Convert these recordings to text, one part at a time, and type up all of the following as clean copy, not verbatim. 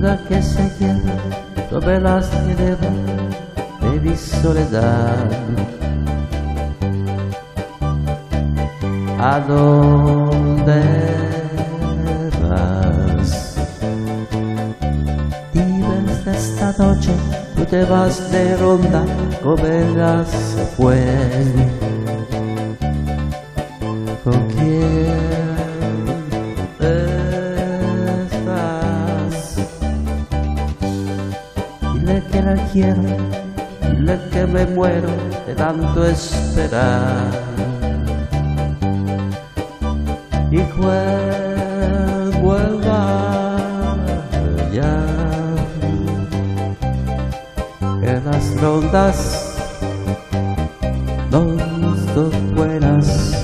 luna che si chiede dove la chiedeva de mi soledad. ¿A dónde vas? Dime esta noche, tú te vas de ronda, comerás se fue. ¿Con quién estás? Dile que la quiero, dile que me muero de tanto esperar. Y vuelva ya, que las rondas no son buenas,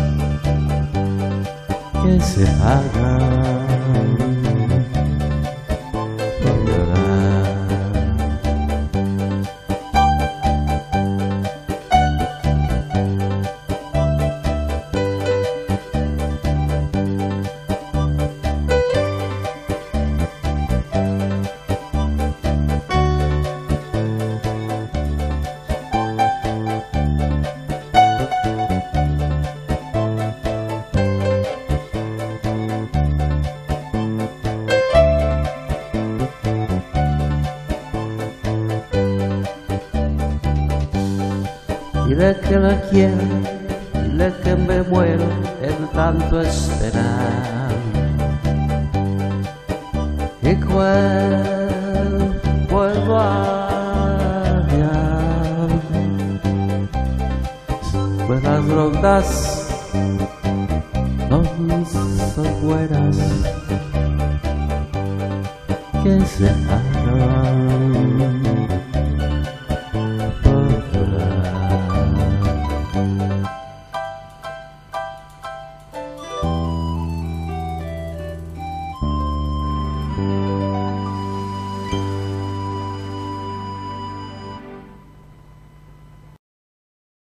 que se hagan por llorar. Dile que la quiero, dile que me muero en tanto esperar. Y vuelvo allá, pues las rondas no son buenas, que se hagan